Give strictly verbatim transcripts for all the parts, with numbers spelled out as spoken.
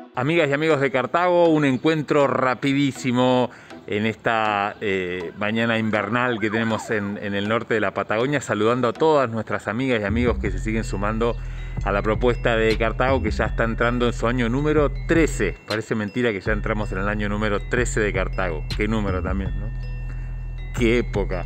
Amigas y amigos de Cartago, un encuentro rapidísimo en esta eh, mañana invernal que tenemos en, en el norte de la Patagonia, saludando a todas nuestras amigas y amigos que se siguen sumando a la propuesta de Cartago, que ya está entrando en su año número trece. Parece mentira que ya entramos en el año número trece de Cartago. Qué número también, ¿no? Qué época.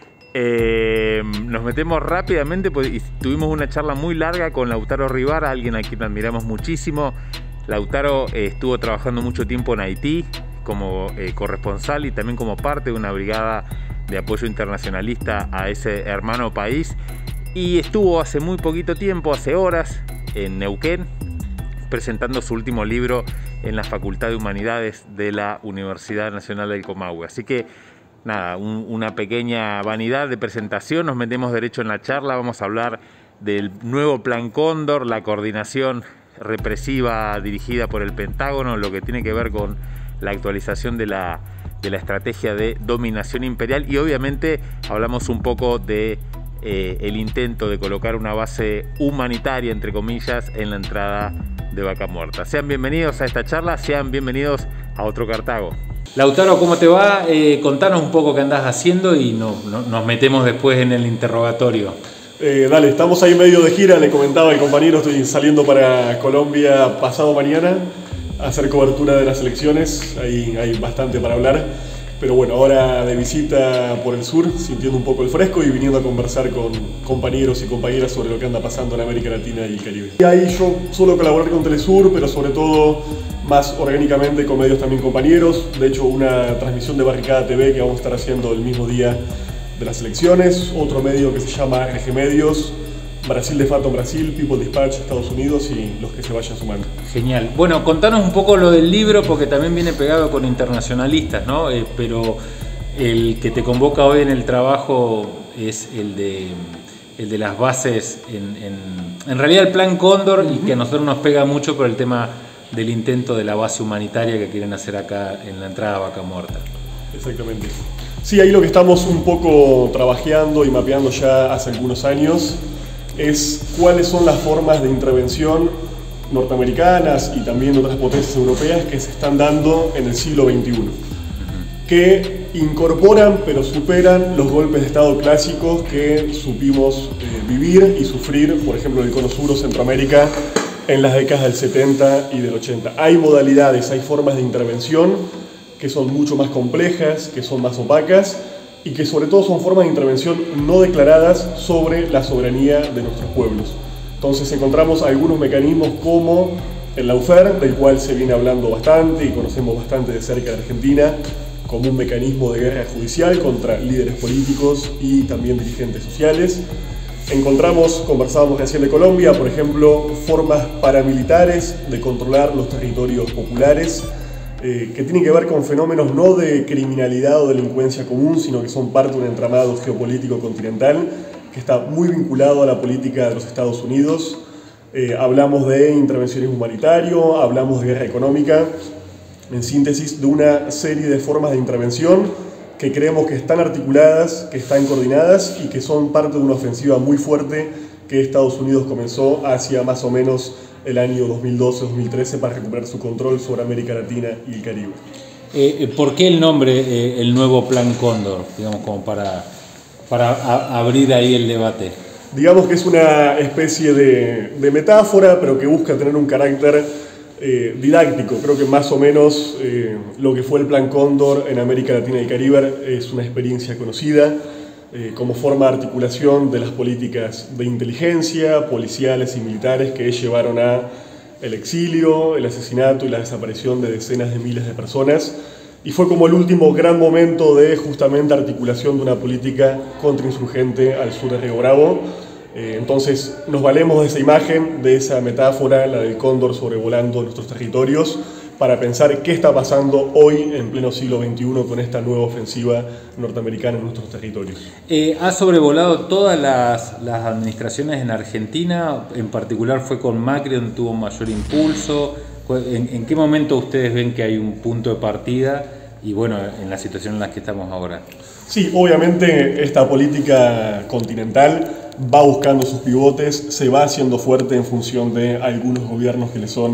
Eh, nos metemos rápidamente, pues, y tuvimos una charla muy larga con Lautaro Rivara, alguien a quien admiramos muchísimo. Lautaro eh, estuvo trabajando mucho tiempo en Haití como eh, corresponsal y también como parte de una brigada de apoyo internacionalista a ese hermano país, y estuvo hace muy poquito tiempo, hace horas, en Neuquén, presentando su último libro en la Facultad de Humanidades de la Universidad Nacional del Comahue. Así que nada, un, una pequeña vanidad de presentación, nos metemos derecho en la charla. Vamos a hablar del nuevo Plan Cóndor, la coordinación represiva dirigida por el Pentágono, lo que tiene que ver con la actualización de la, de la estrategia de dominación imperial, y obviamente hablamos un poco de eh, el intento de colocar una base humanitaria, entre comillas, en la entrada de Vaca Muerta. Sean bienvenidos a esta charla, sean bienvenidos a otro Cartago. Lautaro, ¿cómo te va? Eh, contanos un poco qué andás haciendo y no, no, nos metemos después en el interrogatorio. Eh, dale, estamos ahí medio de gira, le comentaba el compañero, estoy saliendo para Colombia pasado mañana a hacer cobertura de las elecciones, ahí hay bastante para hablar, pero bueno, ahora de visita por el sur, sintiendo un poco el fresco y viniendo a conversar con compañeros y compañeras sobre lo que anda pasando en América Latina y el Caribe. Y ahí yo suelo colaborar con Telesur, pero sobre todo más orgánicamente con medios también compañeros, de hecho una transmisión de Barricada T V que vamos a estar haciendo el mismo día de las elecciones, otro medio que se llama R G Medios, Brasil de Fato Brasil, People Dispatch, Estados Unidos, y los que se vayan sumando. Genial. Bueno, contanos un poco lo del libro, porque también viene pegado con internacionalistas, ¿no? Eh, pero el que te convoca hoy en el trabajo es el de, el de las bases, en, en, en realidad el Plan Cóndor, uh-huh. Y que a nosotros nos pega mucho por el tema del intento de la base humanitaria que quieren hacer acá en la entrada a Vaca Muerta. Exactamente. Sí, ahí lo que estamos un poco trabajando y mapeando ya hace algunos años es cuáles son las formas de intervención norteamericanas y también de otras potencias europeas que se están dando en el siglo veintiuno, que incorporan pero superan los golpes de Estado clásicos que supimos eh, vivir y sufrir, por ejemplo, en el Cono Sur o Centroamérica en las décadas del setenta y del ochenta. Hay modalidades, hay formas de intervención que son mucho más complejas, que son más opacas y que sobre todo son formas de intervención no declaradas sobre la soberanía de nuestros pueblos. Entonces encontramos algunos mecanismos como el Lawfare, del cual se viene hablando bastante y conocemos bastante de cerca de Argentina, como un mecanismo de guerra judicial contra líderes políticos y también dirigentes sociales. Encontramos, conversábamos recién de Colombia, por ejemplo, formas paramilitares de controlar los territorios populares, Eh, que tienen que ver con fenómenos no de criminalidad o delincuencia común, sino que son parte de un entramado geopolítico continental que está muy vinculado a la política de los Estados Unidos. Eh, hablamos de intervencionismo humanitario, hablamos de guerra económica, en síntesis de una serie de formas de intervención que creemos que están articuladas, que están coordinadas y que son parte de una ofensiva muy fuerte que Estados Unidos comenzó hacia más o menos el año dos mil doce dos mil trece para recuperar su control sobre América Latina y el Caribe. Eh, ¿Por qué el nombre, eh, el nuevo Plan Cóndor? Digamos, como para, para a, abrir ahí el debate. Digamos que es una especie de, de metáfora, pero que busca tener un carácter eh, didáctico. Creo que más o menos eh, lo que fue el Plan Cóndor en América Latina y el Caribe es una experiencia conocida, Eh, como forma de articulación de las políticas de inteligencia, policiales y militares que llevaron a el exilio, el asesinato y la desaparición de decenas de miles de personas, y fue como el último gran momento de justamente articulación de una política contrainsurgente al sur de Río Bravo. Eh, entonces nos valemos de esa imagen, de esa metáfora, la del cóndor sobrevolando nuestros territorios, para pensar qué está pasando hoy en pleno siglo veintiuno con esta nueva ofensiva norteamericana en nuestros territorios. Eh, ha sobrevolado todas las, las administraciones en Argentina, en particular fue con Macri donde tuvo mayor impulso. ¿En, en qué momento ustedes ven que hay un punto de partida y bueno, en la situación en la que estamos ahora? Sí, obviamente esta política continental va buscando sus pivotes, se va haciendo fuerte en función de algunos gobiernos que le son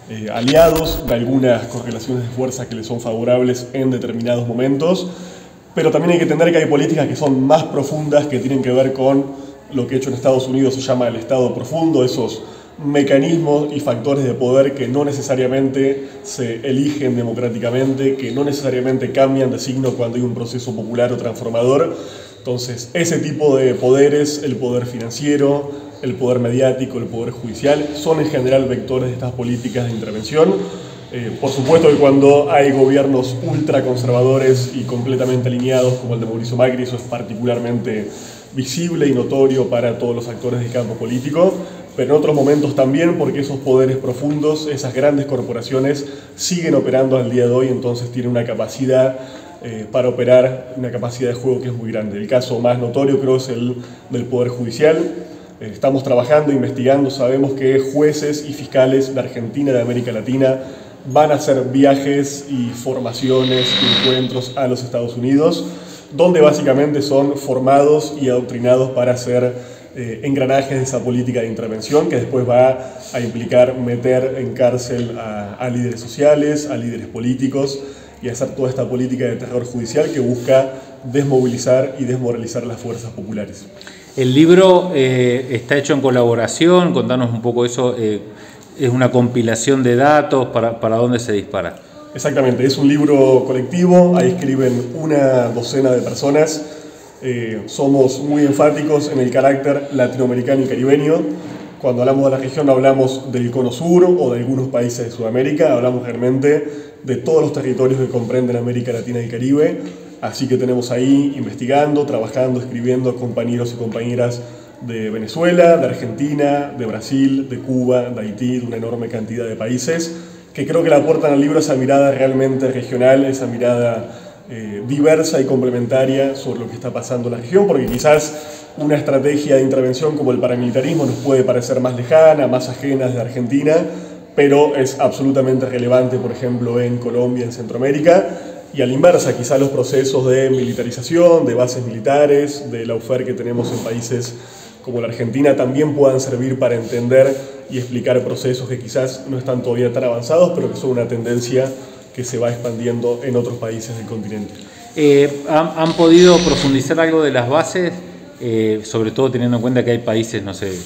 eh, aliados, de algunas correlaciones de fuerza que les son favorables en determinados momentos, pero también hay que entender que hay políticas que son más profundas, que tienen que ver con lo que hecho en Estados Unidos se llama el Estado profundo, esos mecanismos y factores de poder que no necesariamente se eligen democráticamente, que no necesariamente cambian de signo cuando hay un proceso popular o transformador. Entonces, ese tipo de poderes, el poder financiero, el poder mediático, el poder judicial, son en general vectores de estas políticas de intervención. Eh, por supuesto que cuando hay gobiernos ultraconservadores y completamente alineados, como el de Mauricio Macri, eso es particularmente visible y notorio para todos los actores del campo político, pero en otros momentos también, porque esos poderes profundos, esas grandes corporaciones siguen operando al día de hoy, entonces tienen una capacidad eh, para operar, una capacidad de juego que es muy grande. El caso más notorio creo es el del Poder Judicial. Eh, estamos trabajando, investigando, sabemos que jueces y fiscales de Argentina, de América Latina, van a hacer viajes y formaciones y encuentros a los Estados Unidos, donde básicamente son formados y adoctrinados para hacer eh, engranajes de esa política de intervención que después va a implicar meter en cárcel a, a líderes sociales, a líderes políticos y hacer toda esta política de terror judicial que busca desmovilizar y desmoralizar las fuerzas populares. El libro eh, está hecho en colaboración, contanos un poco eso, eh, es una compilación de datos, ¿para, para dónde se dispara? Exactamente, es un libro colectivo, ahí escriben una docena de personas, eh, somos muy enfáticos en el carácter latinoamericano y caribeño. Cuando hablamos de la región no hablamos del Cono Sur o de algunos países de Sudamérica, hablamos realmente de todos los territorios que comprenden América Latina y Caribe, así que tenemos ahí investigando, trabajando, escribiendo compañeros y compañeras de Venezuela, de Argentina, de Brasil, de Cuba, de Haití, de una enorme cantidad de países, que creo que le aportan al libro esa mirada realmente regional, esa mirada eh, diversa y complementaria sobre lo que está pasando en la región, porque quizás una estrategia de intervención como el paramilitarismo nos puede parecer más lejana, más ajena de Argentina, pero es absolutamente relevante, por ejemplo, en Colombia, en Centroamérica, y a la inversa, quizás los procesos de militarización, de bases militares, de lawfare que tenemos en países como la Argentina también puedan servir para entender y explicar procesos que quizás no están todavía tan avanzados, pero que son una tendencia que se va expandiendo en otros países del continente. Eh, ¿han, ¿Han podido profundizar algo de las bases? Eh, sobre todo teniendo en cuenta que hay países, no sé,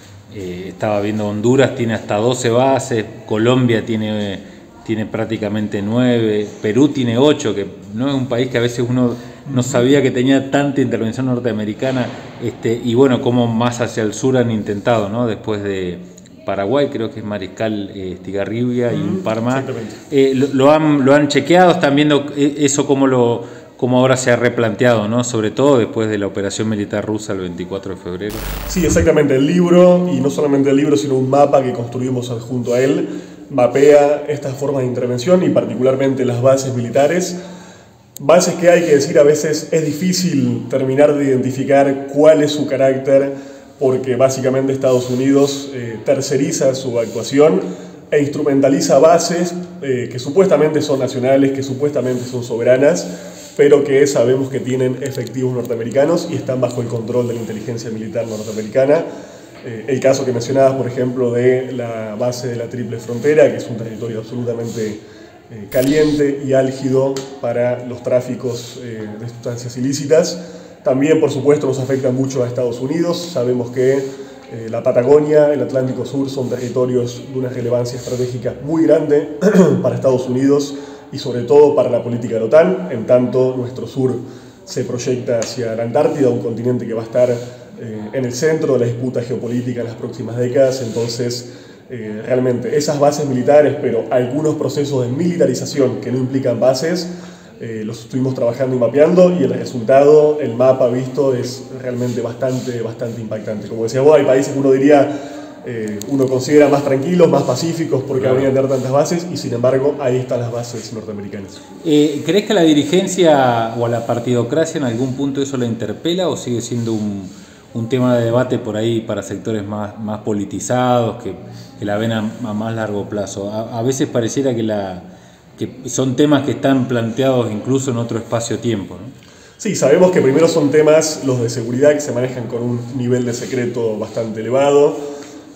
eh, estaba viendo Honduras, tiene hasta doce bases, Colombia tiene, tiene prácticamente nueve, Perú tiene ocho, que no es un país que a veces uno no sabía que tenía tanta intervención norteamericana, este, y bueno, como más hacia el sur han intentado, ¿no? Después de Paraguay, creo que es Mariscal eh, Estigarribia y un par más. Eh, lo, lo, han, lo han chequeado, están viendo eso cómo, lo, cómo ahora se ha replanteado, ¿no? Sobre todo después de la operación militar rusa el veinticuatro de febrero. Sí, exactamente. El libro, y no solamente el libro, sino un mapa que construimos junto a él, mapea estas formas de intervención y particularmente las bases militares. Bases que hay que decir a veces es difícil terminar de identificar cuál es su carácter, porque básicamente Estados Unidos eh, terceriza su actuación e instrumentaliza bases eh, que supuestamente son nacionales, que supuestamente son soberanas, pero que sabemos que tienen efectivos norteamericanos y están bajo el control de la inteligencia militar norteamericana. Eh, el caso que mencionabas, por ejemplo, de la base de la Triple Frontera, que es un territorio absolutamente eh, caliente y álgido para los tráficos eh, de sustancias ilícitas. También, por supuesto, nos afecta mucho a Estados Unidos. Sabemos que eh, la Patagonia, el Atlántico Sur son territorios de una relevancia estratégica muy grande para Estados Unidos y sobre todo para la política de la OTAN, en tanto nuestro sur se proyecta hacia la Antártida, un continente que va a estar eh, en el centro de la disputa geopolítica en las próximas décadas. Entonces, eh, realmente esas bases militares, pero algunos procesos de militarización que no implican bases, Eh, los estuvimos trabajando y mapeando, y el resultado, el mapa visto, es realmente bastante, bastante impactante. Como decía vos, hay países que uno diría, eh, uno considera más tranquilos, más pacíficos porque claro, habrían de tener tantas bases, y sin embargo ahí están las bases norteamericanas. Eh, ¿Crees que a la dirigencia o a la partidocracia en algún punto eso la interpela, o sigue siendo un, un tema de debate por ahí para sectores más, más politizados, que, que la ven a, a más largo plazo? A, a veces pareciera que la... que son temas que están planteados incluso en otro espacio-tiempo, ¿no? Sí, sabemos que primero son temas, los de seguridad, que se manejan con un nivel de secreto bastante elevado.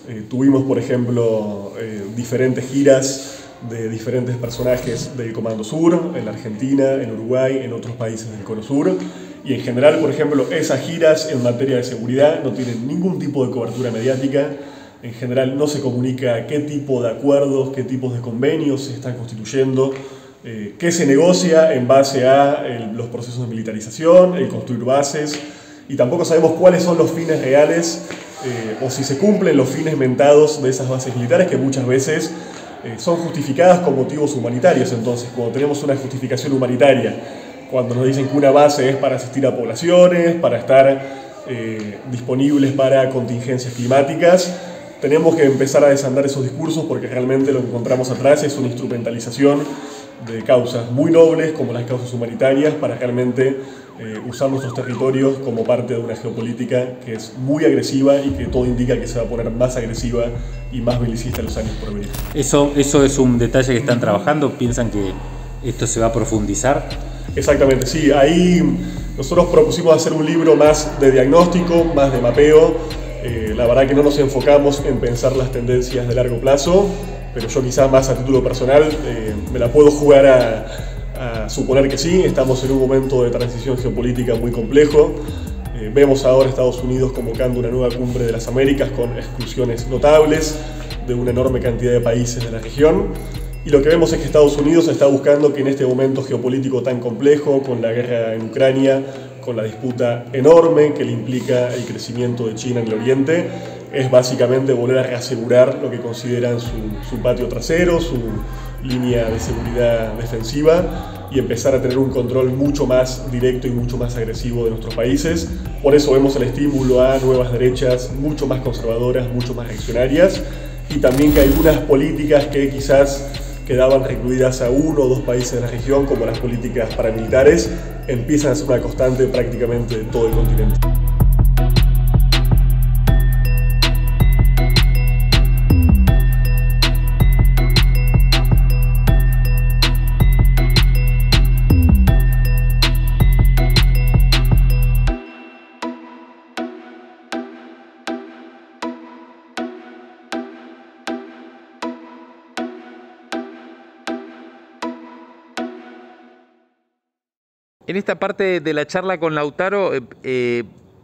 Eh, tuvimos, por ejemplo, eh, diferentes giras de diferentes personajes del Comando Sur, en la Argentina, en Uruguay, en otros países del Cono Sur. Y en general, por ejemplo, esas giras en materia de seguridad no tienen ningún tipo de cobertura mediática. En general no se comunica qué tipo de acuerdos, qué tipos de convenios se están constituyendo, eh, qué se negocia en base a el, los procesos de militarización, el construir bases, y tampoco sabemos cuáles son los fines reales eh, o si se cumplen los fines mentados de esas bases militares, que muchas veces eh, son justificadas con motivos humanitarios. Entonces, cuando tenemos una justificación humanitaria, cuando nos dicen que una base es para asistir a poblaciones, para estar eh, disponibles para contingencias climáticas, tenemos que empezar a desandar esos discursos, porque realmente lo que encontramos atrás es una instrumentalización de causas muy nobles como las causas humanitarias para realmente eh, usar nuestros territorios como parte de una geopolítica que es muy agresiva y que todo indica que se va a poner más agresiva y más belicista en los años por venir. Eso, eso es un detalle que están trabajando. ¿Piensan que esto se va a profundizar? Exactamente, sí. Ahí nosotros propusimos hacer un libro más de diagnóstico, más de mapeo. Eh, la verdad que no nos enfocamos en pensar las tendencias de largo plazo, pero yo quizás más a título personal eh, me la puedo jugar a, a suponer que sí. Estamos en un momento de transición geopolítica muy complejo. Eh, vemos ahora a Estados Unidos convocando una nueva cumbre de las Américas con exclusiones notables de una enorme cantidad de países de la región. Y lo que vemos es que Estados Unidos está buscando que en este momento geopolítico tan complejo, con la guerra en Ucrania, con la disputa enorme que le implica el crecimiento de China en el Oriente, es básicamente volver a reasegurar lo que consideran su, su patio trasero, su línea de seguridad defensiva, y empezar a tener un control mucho más directo y mucho más agresivo de nuestros países. Por eso vemos el estímulo a nuevas derechas mucho más conservadoras, mucho más reaccionarias, y también que algunas políticas que quizás quedaban recluidas a uno o dos países de la región, como las políticas paramilitares, empiezan a ser una constante prácticamente de todo el continente. En esta parte de la charla con Lautaro, eh, eh,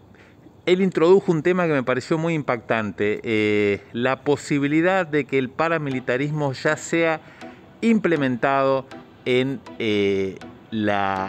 él introdujo un tema que me pareció muy impactante, eh, la posibilidad de que el paramilitarismo ya sea implementado en eh, la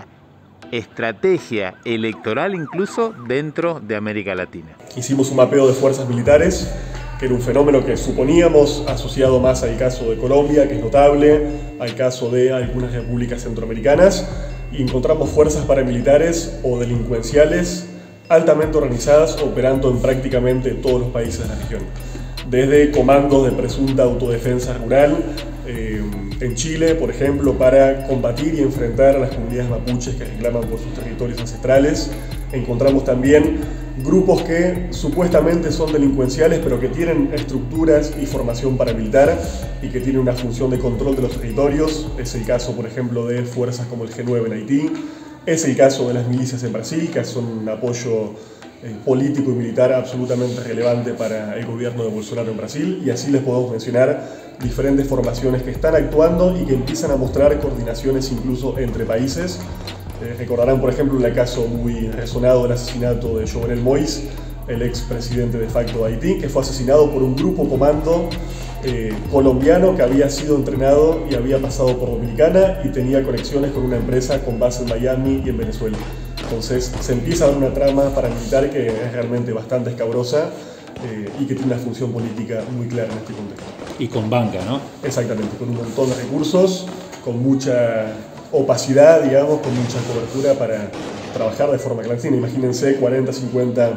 estrategia electoral, incluso dentro de América Latina. Hicimos un mapeo de fuerzas militares, que era un fenómeno que suponíamos asociado más al caso de Colombia, que es notable, al caso de algunas repúblicas centroamericanas, y encontramos fuerzas paramilitares o delincuenciales altamente organizadas operando en prácticamente todos los países de la región. Desde comandos de presunta autodefensa rural, eh, en Chile, por ejemplo, para combatir y enfrentar a las comunidades mapuches que reclaman por sus territorios ancestrales. Encontramos también grupos que supuestamente son delincuenciales, pero que tienen estructuras y formación paramilitar y que tienen una función de control de los territorios. Es el caso, por ejemplo, de fuerzas como el G nueve en Haití. Es el caso de las milicias en Brasil, que son un apoyo eh, político y militar absolutamente relevante para el gobierno de Bolsonaro en Brasil. Y así les podemos mencionar diferentes formaciones que están actuando y que empiezan a mostrar coordinaciones incluso entre países. Eh, recordarán, por ejemplo, el caso muy resonado del asesinato de Jovenel Moïse, el expresidente de facto de Haití, que fue asesinado por un grupo comando eh, colombiano que había sido entrenado y había pasado por Dominicana y tenía conexiones con una empresa con base en Miami y en Venezuela. Entonces se empieza a dar una trama paramilitar que es realmente bastante escabrosa eh, y que tiene una función política muy clara en este contexto. Y con banca, ¿no? Exactamente, con un montón de recursos, con mucha opacidad, digamos, con mucha cobertura para trabajar de forma clandestina. Imagínense cuarenta, cincuenta eh,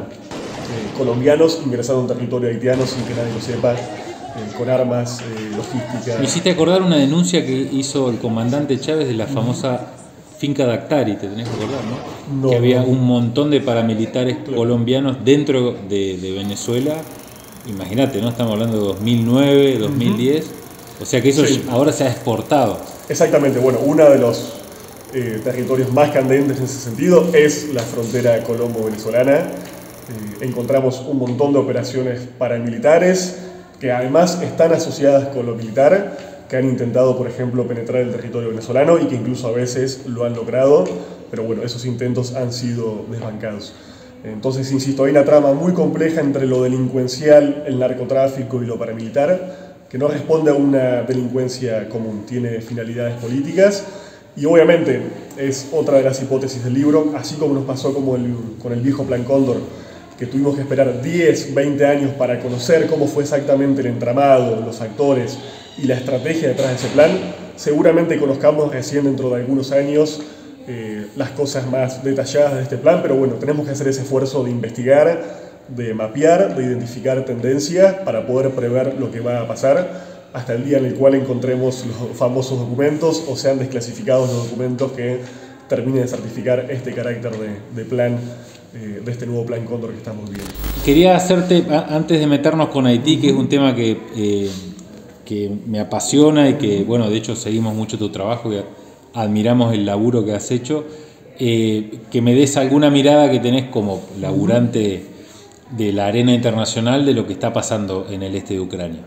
colombianos ingresando a un territorio haitiano sin que nadie lo sepa, eh, con armas, eh, logística. Me hiciste acordar una denuncia que hizo el comandante Chávez de la famosa finca Dactari, te tenés que acordar, ¿no? No, que había no. un montón de paramilitares Claro. colombianos dentro de, de Venezuela. Imagínate, ¿no? Estamos hablando de dos mil nueve, dos mil diez. Uh-huh. O sea que eso Sí. ahora se ha exportado. Exactamente, bueno, uno de los eh, territorios más candentes en ese sentido es la frontera colombo-venezolana. Eh, encontramos un montón de operaciones paramilitares que además están asociadas con lo militar, que han intentado, por ejemplo, penetrar el territorio venezolano y que incluso a veces lo han logrado, pero bueno, esos intentos han sido desbancados. Entonces, insisto, hay una trama muy compleja entre lo delincuencial, el narcotráfico y lo paramilitar, que no responde a una delincuencia común, tiene finalidades políticas y obviamente es otra de las hipótesis del libro, así como nos pasó como el, con el viejo Plan Cóndor, que tuvimos que esperar diez, veinte años para conocer cómo fue exactamente el entramado, los actores y la estrategia detrás de ese plan. Seguramente conozcamos recién dentro de algunos años eh, las cosas más detalladas de este plan, pero bueno, tenemos que hacer ese esfuerzo de investigar, de mapear, de identificar tendencias para poder prever lo que va a pasar hasta el día en el cual encontremos los famosos documentos o sean desclasificados los documentos que terminen de certificar este carácter de, de plan, eh, de este nuevo Plan Cóndor que estamos viendo. Quería hacerte, antes de meternos con Haití, que es un tema que, eh, que me apasiona y que, bueno, de hecho seguimos mucho tu trabajo y admiramos el laburo que has hecho, eh, que me des alguna mirada que tenés como laburante de la arena internacional de lo que está pasando en el este de Ucrania.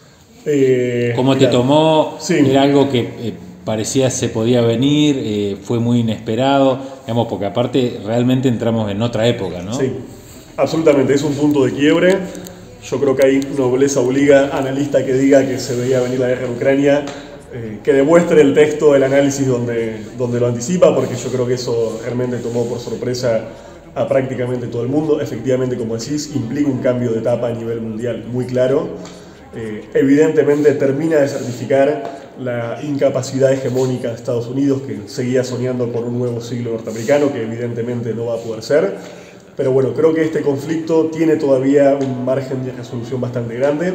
Eh, ¿Cómo te mira, tomó? sí. ¿Era algo que eh, parecía se podía venir? Eh, ¿Fue muy inesperado? Digamos, porque aparte realmente entramos en otra época, ¿no? Sí, absolutamente, es un punto de quiebre. Yo creo que ahí nobleza obliga a analista que diga que se veía venir la guerra en Ucrania, eh, que demuestre el texto del análisis donde, donde lo anticipa, porque yo creo que eso realmente tomó por sorpresa a prácticamente todo el mundo. Efectivamente, como decís, implica un cambio de etapa a nivel mundial muy claro. Eh, evidentemente termina de certificar la incapacidad hegemónica de Estados Unidos, que seguía soñando con un nuevo siglo norteamericano, que evidentemente no va a poder ser. Pero bueno, creo que este conflicto tiene todavía un margen de resolución bastante grande.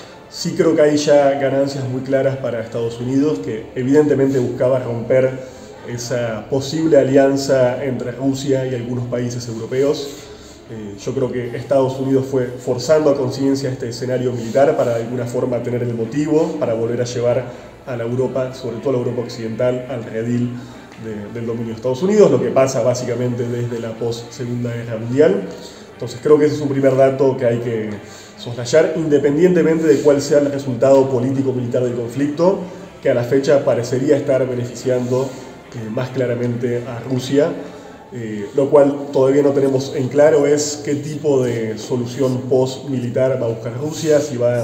Sí creo que hay ya ganancias muy claras para Estados Unidos, que evidentemente buscaba romper esa posible alianza entre Rusia y algunos países europeos. Eh, yo creo que Estados Unidos fue forzando a conciencia este escenario militar para de alguna forma tener el motivo para volver a llevar a la Europa, sobre todo a la Europa occidental, al redil de, del dominio de Estados Unidos, lo que pasa básicamente desde la post-Segunda Guerra Mundial. Entonces creo que ese es un primer dato que hay que soslayar, independientemente de cuál sea el resultado político-militar del conflicto, que a la fecha parecería estar beneficiando eh, más claramente a Rusia. Eh, lo cual todavía no tenemos en claro es qué tipo de solución post-militar va a buscar Rusia, si va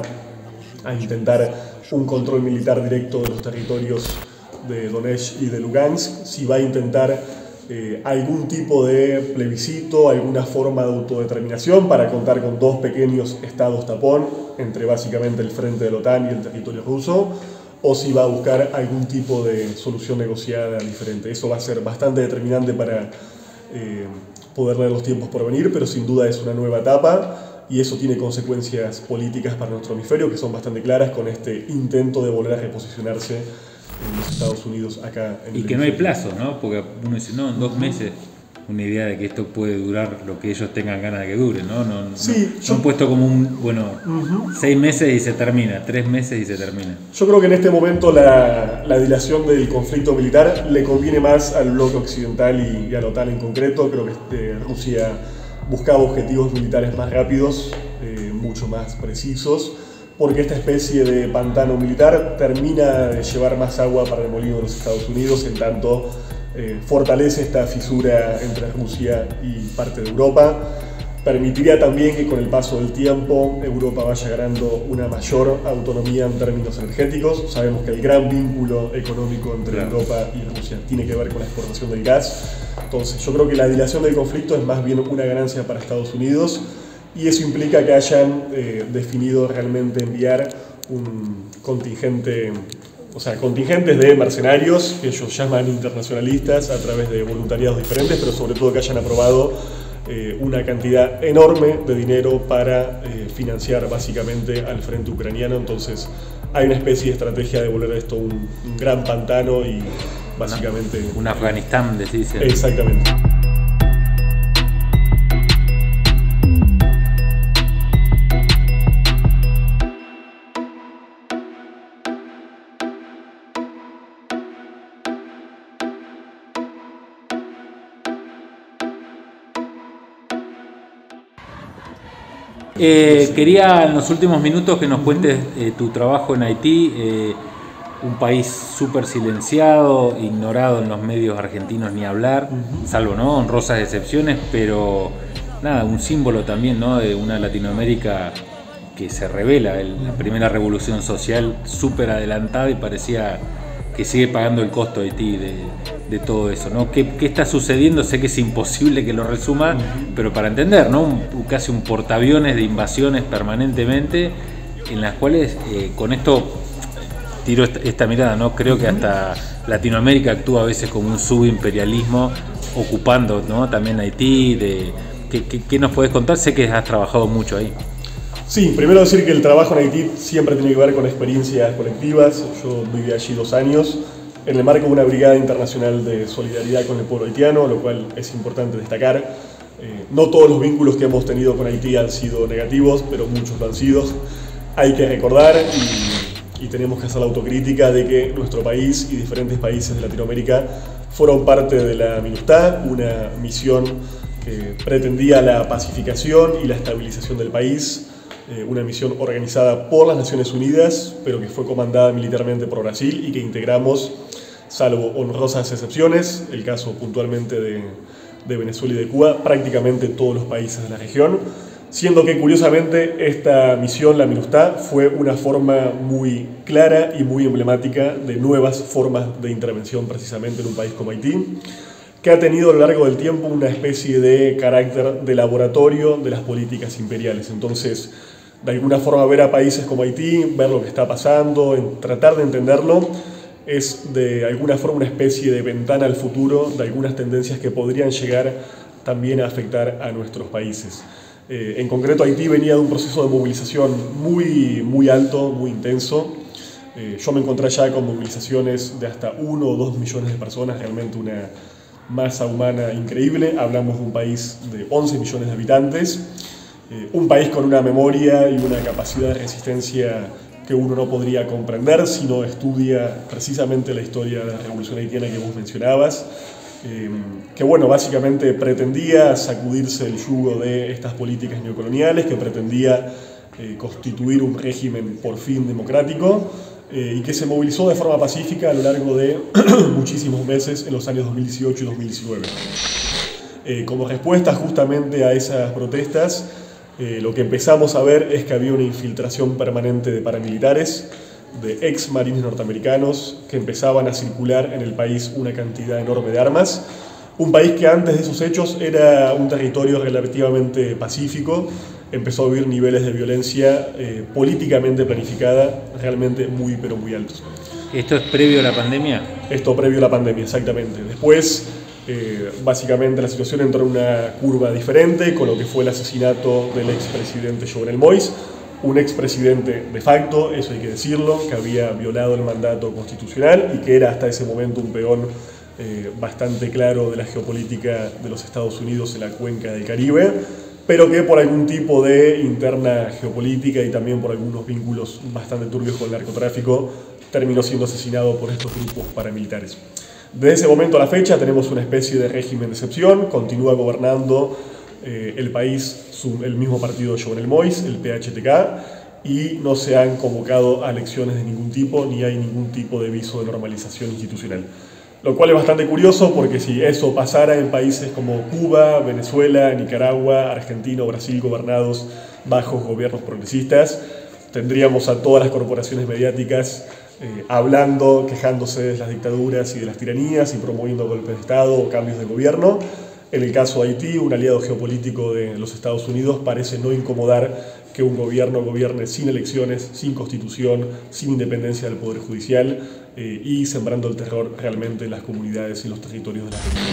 a intentar un control militar directo de los territorios de Donetsk y de Lugansk, si va a intentar eh, algún tipo de plebiscito, alguna forma de autodeterminación para contar con dos pequeños estados tapón entre básicamente el frente de la OTAN y el territorio ruso, o si va a buscar algún tipo de solución negociada diferente. Eso va a ser bastante determinante para Eh, poder leer los tiempos por venir, pero sin duda es una nueva etapa y eso tiene consecuencias políticas para nuestro hemisferio que son bastante claras con este intento de volver a reposicionarse en los Estados Unidos acá en y el que no hay hemisferio. plazo, ¿no? Porque uno dice, no, en dos meses, una idea de que esto puede durar lo que ellos tengan ganas de que dure, ¿no? No, no, Sí, no yo- han puesto como un, bueno, Ujú. seis meses y se termina, tres meses y se termina. Yo creo que en este momento la, la dilación del conflicto militar le conviene más al bloque occidental y, y a la OTAN en concreto. Creo que este, Rusia buscaba objetivos militares más rápidos, eh, mucho más precisos, porque esta especie de pantano militar termina de llevar más agua para el molino de los Estados Unidos, en tanto eh, fortalece esta fisura entre Rusia y parte de Europa. Permitiría también que con el paso del tiempo Europa vaya ganando una mayor autonomía en términos energéticos. Sabemos que el gran vínculo económico entre Claro. Europa y Rusia tiene que ver con la exportación del gas. Entonces yo creo que la dilación del conflicto es más bien una ganancia para Estados Unidos y eso implica que hayan eh, definido realmente enviar un contingente, o sea, contingentes de mercenarios que ellos llaman internacionalistas a través de voluntariados diferentes, pero sobre todo que hayan aprobado eh, una cantidad enorme de dinero para eh, financiar básicamente al frente ucraniano. Entonces hay una especie de estrategia de volver esto un, un gran pantano y básicamente... Un Afganistán, decís. Exactamente. Eh, quería en los últimos minutos que nos cuentes eh, tu trabajo en Haití, eh, un país súper silenciado, ignorado en los medios argentinos ni hablar, uh-huh. salvo ¿no? honrosas excepciones, pero nada, un símbolo también ¿no? de una Latinoamérica que se revela, el, la primera revolución social súper adelantada y parecía que sigue pagando el costo Haití de, de todo eso, ¿no? ¿Qué, ¿Qué está sucediendo? Sé que es imposible que lo resuma, pero para entender, ¿no? Un, casi un portaaviones de invasiones permanentemente, en las cuales eh, con esto tiro esta, esta mirada, ¿no? Creo que hasta Latinoamérica actúa a veces como un subimperialismo, ocupando, ¿no? También Haití. De, ¿qué, qué, ¿Qué nos podés contar? Sé que has trabajado mucho ahí. Sí, primero decir que el trabajo en Haití siempre tiene que ver con experiencias colectivas. Yo viví allí dos años en el marco de una brigada internacional de solidaridad con el pueblo haitiano, lo cual es importante destacar. Eh, no todos los vínculos que hemos tenido con Haití han sido negativos, pero muchos lo han sido. Hay que recordar y, y tenemos que hacer la autocrítica de que nuestro país y diferentes países de Latinoamérica fueron parte de la MINUSTAH, una misión que pretendía la pacificación y la estabilización del país. Eh, una misión organizada por las Naciones Unidas, pero que fue comandada militarmente por Brasil y que integramos, salvo honrosas excepciones, el caso puntualmente de, de Venezuela y de Cuba, prácticamente todos los países de la región, siendo que curiosamente esta misión, la MINUSTAH, fue una forma muy clara y muy emblemática de nuevas formas de intervención precisamente en un país como Haití, que ha tenido a lo largo del tiempo una especie de carácter de laboratorio de las políticas imperiales. Entonces, de alguna forma ver a países como Haití, ver lo que está pasando, en tratar de entenderlo, es de alguna forma una especie de ventana al futuro de algunas tendencias que podrían llegar también a afectar a nuestros países. Eh, en concreto, Haití venía de un proceso de movilización muy, muy alto, muy intenso. Eh, yo me encontré ya con movilizaciones de hasta uno o dos millones de personas, realmente una masa humana increíble. Hablamos de un país de once millones de habitantes. Eh, un país con una memoria y una capacidad de resistencia que uno no podría comprender si no estudia precisamente la historia de la revolución haitiana que vos mencionabas, eh, que bueno, básicamente pretendía sacudirse el yugo de estas políticas neocoloniales, que pretendía eh, constituir un régimen por fin democrático, eh, y que se movilizó de forma pacífica a lo largo de muchísimos meses en los años dos mil dieciocho y dos mil diecinueve. Eh, como respuesta justamente a esas protestas, Eh, lo que empezamos a ver es que había una infiltración permanente de paramilitares, de ex marines norteamericanos que empezaban a circular en el país una cantidad enorme de armas. Un país que antes de esos hechos era un territorio relativamente pacífico, empezó a vivir niveles de violencia eh, políticamente planificada realmente muy pero muy altos. ¿Esto es previo a la pandemia? Esto previo a la pandemia, exactamente. Después, Eh, básicamente la situación entró en una curva diferente con lo que fue el asesinato del expresidente Jovenel Moïse, un expresidente de facto, eso hay que decirlo, que había violado el mandato constitucional y que era hasta ese momento un peón eh, bastante claro de la geopolítica de los Estados Unidos en la cuenca del Caribe, pero que por algún tipo de interna geopolítica y también por algunos vínculos bastante turbios con el narcotráfico terminó siendo asesinado por estos grupos paramilitares. Desde ese momento a la fecha tenemos una especie de régimen de excepción, continúa gobernando eh, el país su, el mismo partido de Jovenel Moïse, el P H T K, y no se han convocado a elecciones de ningún tipo, ni hay ningún tipo de viso de normalización institucional. Lo cual es bastante curioso porque si eso pasara en países como Cuba, Venezuela, Nicaragua, Argentina o Brasil gobernados bajo gobiernos progresistas, tendríamos a todas las corporaciones mediáticas Eh, hablando, quejándose de las dictaduras y de las tiranías y promoviendo golpes de Estado o cambios de gobierno. En el caso de Haití, un aliado geopolítico de los Estados Unidos parece no incomodar que un gobierno gobierne sin elecciones, sin constitución, sin independencia del Poder Judicial eh, y sembrando el terror realmente en las comunidades y los territorios de la región.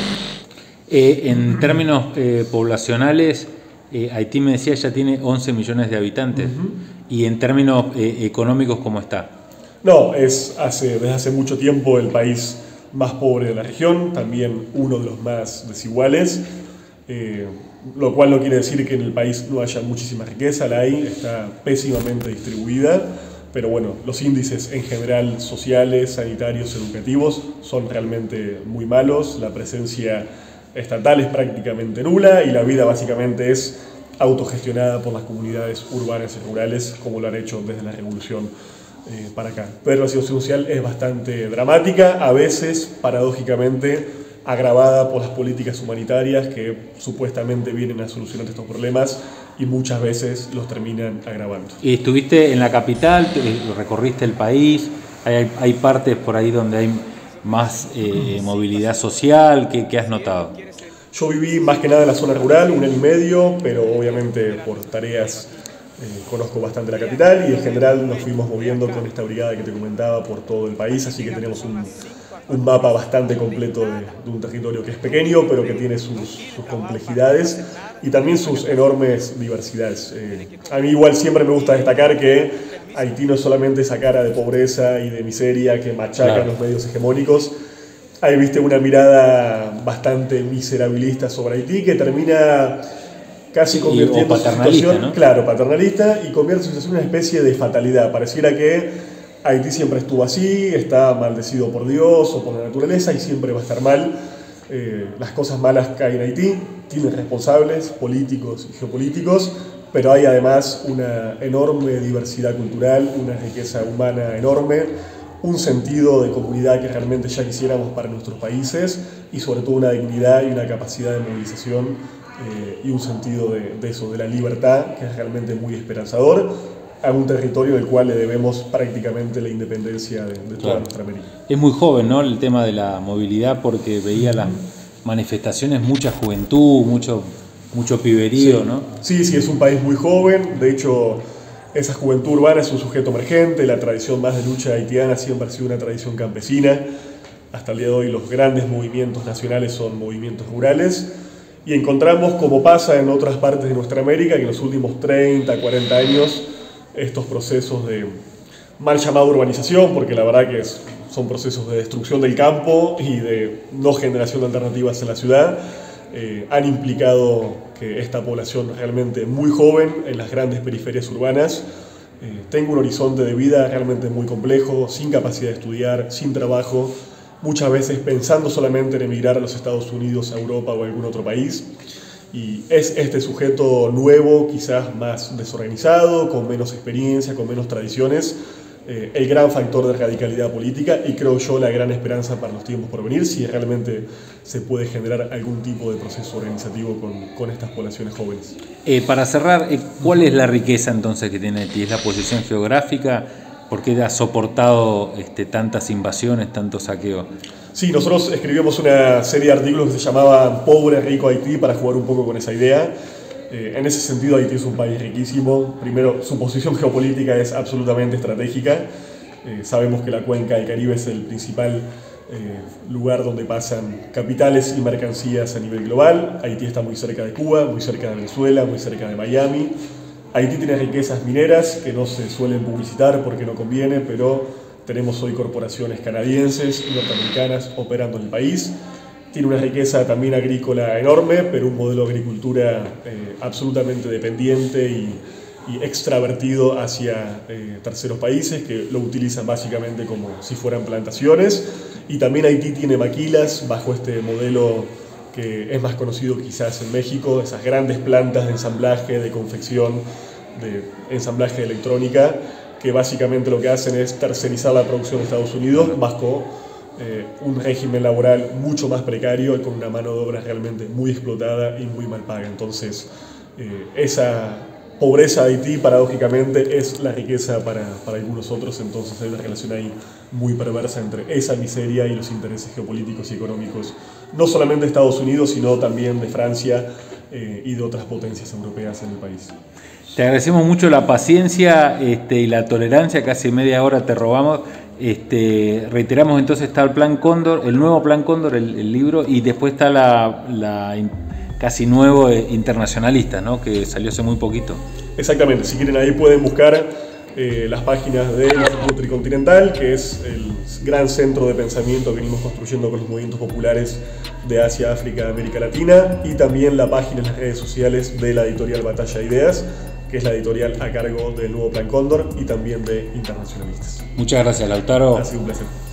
Eh, en términos eh, poblacionales, eh, Haití, me decía, ya tiene once millones de habitantes. Uh-huh. Y en términos eh, económicos, ¿cómo está? No, es hace, desde hace mucho tiempo el país más pobre de la región, también uno de los más desiguales, eh, lo cual no quiere decir que en el país no haya muchísima riqueza, la hay, está pésimamente distribuida, pero bueno, los índices en general sociales, sanitarios, educativos son realmente muy malos, la presencia estatal es prácticamente nula y la vida básicamente es autogestionada por las comunidades urbanas y rurales, como lo han hecho desde la Revolución eh, para acá. Pero la situación social es bastante dramática, a veces, paradójicamente, agravada por las políticas humanitarias que supuestamente vienen a solucionar estos problemas y muchas veces los terminan agravando. ¿Y estuviste en la capital, recorriste el país? ¿Hay, hay partes por ahí donde hay más eh, movilidad social? ¿Qué, qué has notado? Yo viví más que nada en la zona rural, un año y medio, pero obviamente por tareas eh, conozco bastante la capital y en general nos fuimos moviendo con esta brigada que te comentaba por todo el país, así que tenemos un, un mapa bastante completo de, de un territorio que es pequeño, pero que tiene sus, sus complejidades y también sus enormes diversidades. Eh, a mí igual siempre me gusta destacar que Haití no es solamente esa cara de pobreza y de miseria que machacan claro. los medios hegemónicos. Ahí viste una mirada bastante miserabilista sobre Haití que termina casi convirtiendo su situación, ¿no? Claro, paternalista, y convierte su situación en una especie de fatalidad. Pareciera que Haití siempre estuvo así, está maldecido por Dios o por la naturaleza y siempre va a estar mal. Eh, las cosas malas caen en Haití, tienen responsables políticos y geopolíticos, pero hay además una enorme diversidad cultural, una riqueza humana enorme, un sentido de comunidad que realmente ya quisiéramos para nuestros países y sobre todo una dignidad y una capacidad de movilización eh, y un sentido de, de eso, de la libertad, que es realmente muy esperanzador, a un territorio del cual le debemos prácticamente la independencia de, de toda claro. nuestra América. Es muy joven, ¿no?, el tema de la movilidad, porque veía las manifestaciones, mucha juventud, mucho, mucho piberío, sí. ¿no? Sí, sí, es un país muy joven, de hecho esa juventud urbana es un sujeto emergente, la tradición más de lucha haitiana siempre ha sido una tradición campesina, hasta el día de hoy los grandes movimientos nacionales son movimientos rurales, y encontramos, como pasa en otras partes de nuestra América, que en los últimos treinta, cuarenta años estos procesos de mal llamada urbanización, porque la verdad que es, son procesos de destrucción del campo y de no generación de alternativas en la ciudad, eh, han implicado que esta población realmente muy joven en las grandes periferias urbanas eh, tenga un horizonte de vida realmente muy complejo, sin capacidad de estudiar, sin trabajo, muchas veces pensando solamente en emigrar a los Estados Unidos, a Europa o a algún otro país. Y es este sujeto nuevo, quizás más desorganizado, con menos experiencia, con menos tradiciones, eh, el gran factor de radicalidad política y creo yo la gran esperanza para los tiempos por venir, si realmente se puede generar algún tipo de proceso organizativo con, con estas poblaciones jóvenes. Eh, para cerrar, eh, ¿cuál es la riqueza entonces que tiene Haití? ¿Es la posición geográfica? ¿Por qué ha soportado este, tantas invasiones, tantos saqueos? Sí, nosotros escribimos una serie de artículos que se llamaba Pobre, Rico Haití para jugar un poco con esa idea. Eh, en ese sentido, Haití es un país riquísimo. Primero, su posición geopolítica es absolutamente estratégica. Eh, sabemos que la cuenca del Caribe es el principal eh, lugar donde pasan capitales y mercancías a nivel global. Haití está muy cerca de Cuba, muy cerca de Venezuela, muy cerca de Miami. Haití tiene riquezas mineras que no se suelen publicitar porque no conviene, pero tenemos hoy corporaciones canadienses y norteamericanas operando en el país. Tiene una riqueza también agrícola enorme, pero un modelo de agricultura eh, absolutamente dependiente y, y extravertido hacia eh, terceros países que lo utilizan básicamente como si fueran plantaciones. Y también Haití tiene maquilas bajo este modelo que es más conocido quizás en México, esas grandes plantas de ensamblaje, de confección, de ensamblaje de electrónica, que básicamente lo que hacen es tercerizar la producción de Estados Unidos bajo eh, un régimen laboral mucho más precario y con una mano de obra realmente muy explotada y muy mal paga. Entonces, eh, esa pobreza de Haití, paradójicamente, es la riqueza para, para algunos otros, entonces hay una relación ahí muy perversa entre esa miseria y los intereses geopolíticos y económicos, no solamente de Estados Unidos, sino también de Francia eh, y de otras potencias europeas en el país. Te agradecemos mucho la paciencia este, y la tolerancia, casi media hora te robamos. Este, reiteramos entonces, está el Plan Cóndor, el nuevo Plan Cóndor, el, el libro, y después está la, la casi nuevo Internacionalista, ¿no?, que salió hace muy poquito. Exactamente, si quieren ahí pueden buscar eh, las páginas del Instituto Tricontinental, que es el gran centro de pensamiento que venimos construyendo con los movimientos populares de Asia, África, América Latina, y también la página en las redes sociales de la editorial Batalla de Ideas, que es la editorial a cargo del nuevo Plan Cóndor y también de Internacionalistas. Muchas gracias, Lautaro. Ha sido un placer.